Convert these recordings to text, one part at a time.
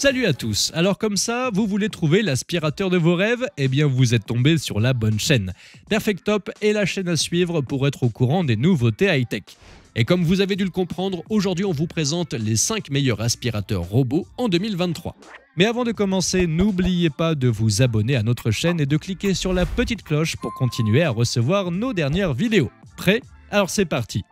Salut à tous. Alors comme ça, vous voulez trouver l'aspirateur de vos rêves? Eh bien vous êtes tombé sur la bonne chaîne. Perfectop est la chaîne à suivre pour être au courant des nouveautés high-tech. Et comme vous avez dû le comprendre, aujourd'hui on vous présente les 5 meilleurs aspirateurs robots en 2023. Mais avant de commencer, n'oubliez pas de vous abonner à notre chaîne et de cliquer sur la petite cloche pour continuer à recevoir nos dernières vidéos. Prêt? Alors c'est parti.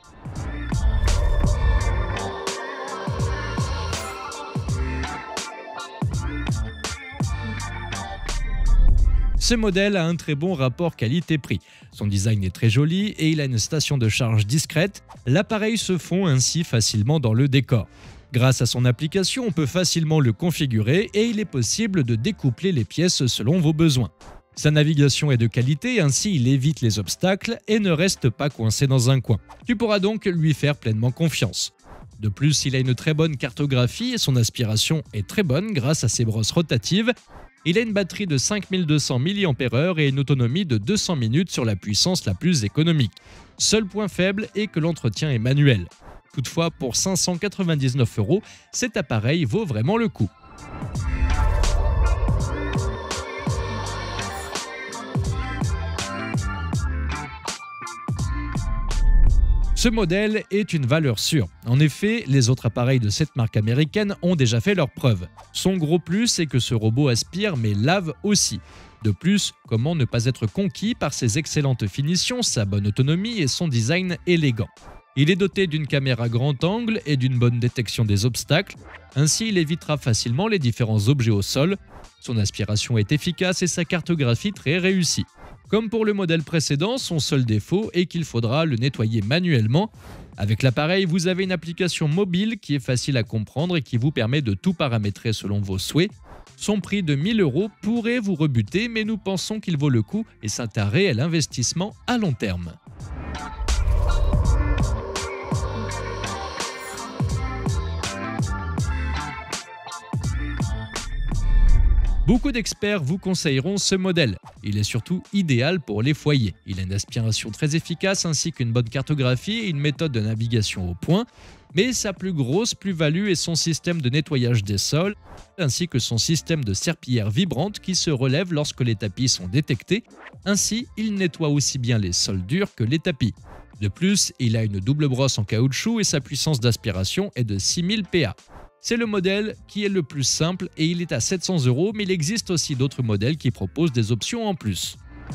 Ce modèle a un très bon rapport qualité-prix. Son design est très joli et il a une station de charge discrète. L'appareil se fond ainsi facilement dans le décor. Grâce à son application, on peut facilement le configurer et il est possible de découpler les pièces selon vos besoins. Sa navigation est de qualité, ainsi il évite les obstacles et ne reste pas coincé dans un coin. Tu pourras donc lui faire pleinement confiance. De plus, il a une très bonne cartographie et son aspiration est très bonne grâce à ses brosses rotatives. Il a une batterie de 5200 mAh et une autonomie de 200 minutes sur la puissance la plus économique. Seul point faible est que l'entretien est manuel. Toutefois, pour 599 €, cet appareil vaut vraiment le coup. Ce modèle est une valeur sûre. En effet, les autres appareils de cette marque américaine ont déjà fait leurs preuves. Son gros plus est que ce robot aspire mais lave aussi. De plus, comment ne pas être conquis par ses excellentes finitions, sa bonne autonomie et son design élégant. Il est doté d'une caméra grand angle et d'une bonne détection des obstacles. Ainsi, il évitera facilement les différents objets au sol. Son aspiration est efficace et sa cartographie très réussie. Comme pour le modèle précédent, son seul défaut est qu'il faudra le nettoyer manuellement. Avec l'appareil, vous avez une application mobile qui est facile à comprendre et qui vous permet de tout paramétrer selon vos souhaits. Son prix de 1000 € pourrait vous rebuter, mais nous pensons qu'il vaut le coup et c'est un réel investissement à long terme. Beaucoup d'experts vous conseilleront ce modèle. Il est surtout idéal pour les foyers. Il a une aspiration très efficace ainsi qu'une bonne cartographie et une méthode de navigation au point. Mais sa plus grosse plus-value est son système de nettoyage des sols ainsi que son système de serpillière vibrante qui se relève lorsque les tapis sont détectés. Ainsi, il nettoie aussi bien les sols durs que les tapis. De plus, il a une double brosse en caoutchouc et sa puissance d'aspiration est de 6000 PA. C'est le modèle qui est le plus simple et il est à 700 €, mais il existe aussi d'autres modèles qui proposent des options en plus.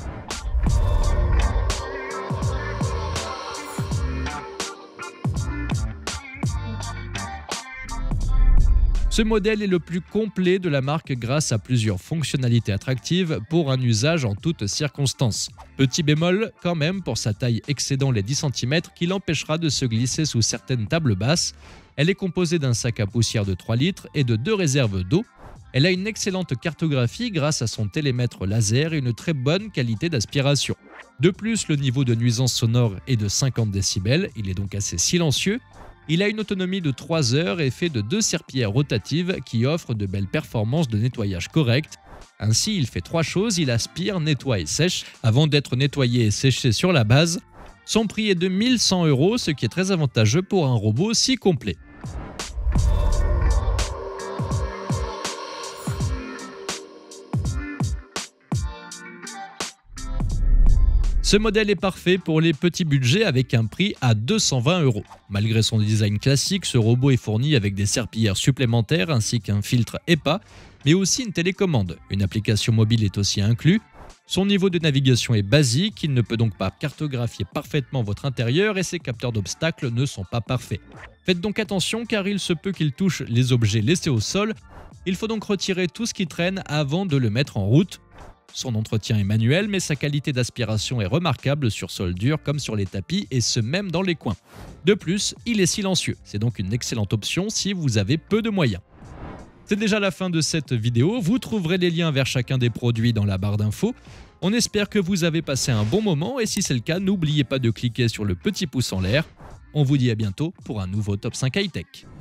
Ce modèle est le plus complet de la marque grâce à plusieurs fonctionnalités attractives pour un usage en toutes circonstances. Petit bémol quand même pour sa taille excédant les 10 cm qui l'empêchera de se glisser sous certaines tables basses. Elle est composée d'un sac à poussière de 3 litres et de 2 réserves d'eau. Elle a une excellente cartographie grâce à son télémètre laser et une très bonne qualité d'aspiration. De plus, le niveau de nuisance sonore est de 50 décibels, il est donc assez silencieux. Il a une autonomie de 3 heures et fait de 2 serpillères rotatives qui offrent de belles performances de nettoyage correct. Ainsi, il fait 3 choses, il aspire, nettoie et sèche avant d'être nettoyé et séché sur la base. Son prix est de 1100 €, ce qui est très avantageux pour un robot si complet. Ce modèle est parfait pour les petits budgets avec un prix à 220 €. Malgré son design classique, ce robot est fourni avec des serpillères supplémentaires ainsi qu'un filtre EPA, mais aussi une télécommande. Une application mobile est aussi inclus. Son niveau de navigation est basique, il ne peut donc pas cartographier parfaitement votre intérieur et ses capteurs d'obstacles ne sont pas parfaits. Faites donc attention car il se peut qu'il touche les objets laissés au sol. Il faut donc retirer tout ce qui traîne avant de le mettre en route. Son entretien est manuel, mais sa qualité d'aspiration est remarquable sur sol dur comme sur les tapis et ce même dans les coins. De plus, il est silencieux, c'est donc une excellente option si vous avez peu de moyens. C'est déjà la fin de cette vidéo, vous trouverez les liens vers chacun des produits dans la barre d'infos. On espère que vous avez passé un bon moment et si c'est le cas, n'oubliez pas de cliquer sur le petit pouce en l'air. On vous dit à bientôt pour un nouveau Top 5 High Tech.